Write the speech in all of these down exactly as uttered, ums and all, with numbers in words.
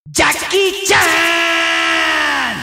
Jackie Chan!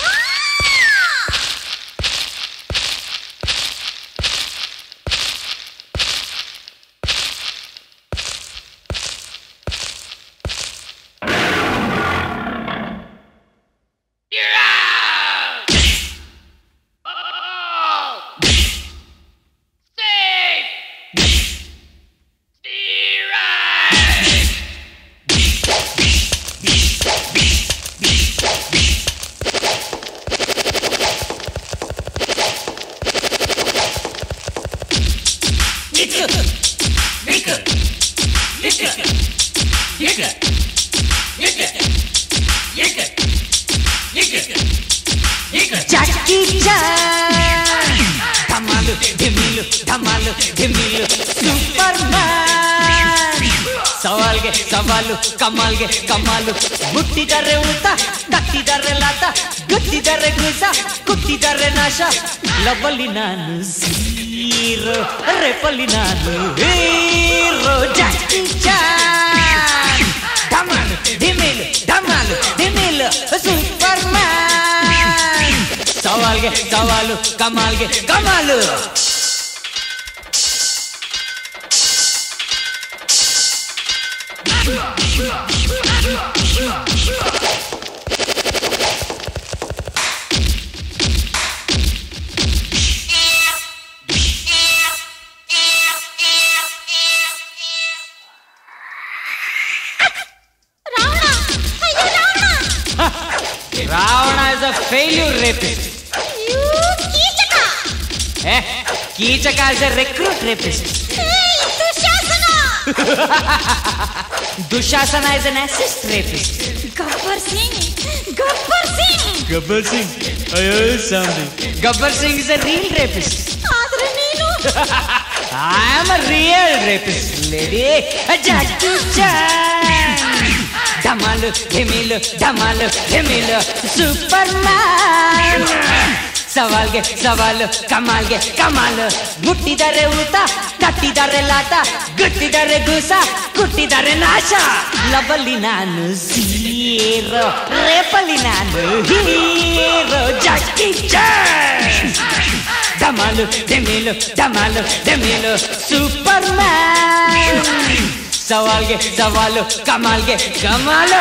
Jackie Chan, dhamalu, dhimilu, dhamalu, dhimilu, Superman. Savalge, savalu, kamalge, kamalu, muttidare ulta, tattidare lata, guttidare gusa, kuttidare nasha. Lavali nanu zero, repali nanu hero. Jackie Chan, dhamalu, dhimilu, dhamalu, dhimilu, Superman. Savalge, savalu, kamalge, kamalu. Ravana is a failure rapist. You Kichaka! Eh? Kichaka is a recruit rapist. Hey, Dushasana! Dushasana is an assist rapist. Gabbar Singh! Gabbar Singh! Gabbar Singh? Ayo, Samdi. Gabbar Singh is a real rapist. Adre neenu? I am a real rapist, lady. Jackie Chan. Dhamalu, dhimilu, dhamalu, dhimilu, Superman. Savalge, savalu, kamalge, kamalu, muttidare ulta, tattidare lata, guttidare gusa, kuttidare nasha. Lavali nanu zero, repali nanu hero. Jackie Chan. Dhamalu, dhimilu, dhamalu, dhimilu, Superman. Savalge, savalu, kamalge, kamalu.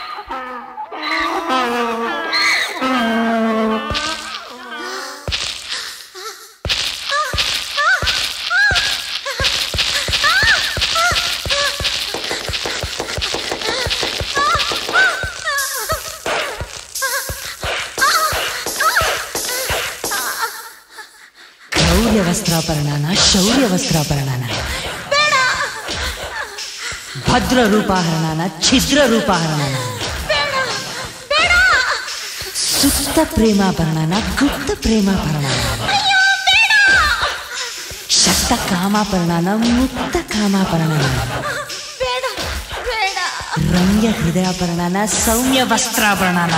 ಶೌರ್ಯ ವಸ್ತ್ರಾಪರಣನ ಶೌರ್ಯ ವಸ್ತ್ರಾಪರಣನ ಭದ್ರ ರೂಪಾಹರಣನ ಛಿದ್ರ ರೂಪಾಹರಣನ ಸುಪ್ತ ಪ್ರೇಮಾಭರಣನ ಗುಪ್ತ ಪ್ರೇಮಾಭರಣನ ಶಕ್ತ ಕಾಮಾಭರಣನ ಮುಕ್ತ ಕಾಮಾಭರಣನ ರಮ್ಯ ಹೃದಯಾಭರಣನ ಸೌಮ್ಯ ವಸ್ತ್ರಾಭರಣನ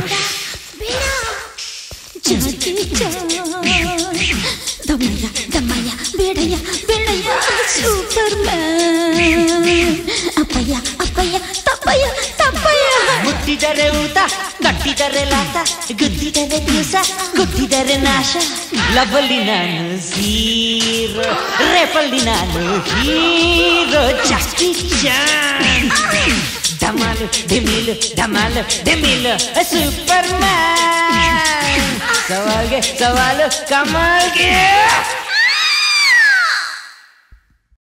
ದಮ್ಮಯ್ಯ ದಮ್ಮಯ್ಯ ಬೇಡಯ್ಯ ಬೇಡಯ್ಯ Superman ಅಪ್ಪಯ್ಯ ಅಪ್ಪಯ್ಯ ತಪ್ಪಯ್ಯ ತಪ್ಪಯ್ಯ ಮುಟ್ಟಿದರೆ ಊತ ಕಟ್ಟಿದರೆ ಲಾತ ಗುದ್ದಿದರೆ ದಿವಸ ಗುದ್ದಿದರೆ ನಾಶ ಲಬಲ್ಲಿ ನಾನು ಝೀರೋ ರೇಪಲ್ಲಿ ನಾನು ಹೀರೋ ಜಾಕಿ ಚಾನ್ ಧಮಾಲು ಧಿಮಿಲು ಧಮಾಲು ಧಿಮಿಲು ಸೂಪರ್ಮ್ಯಾನ್ ಸವಾಲ್ಗೆ ಸವಾಲು ಕಮಲ್ಗೆ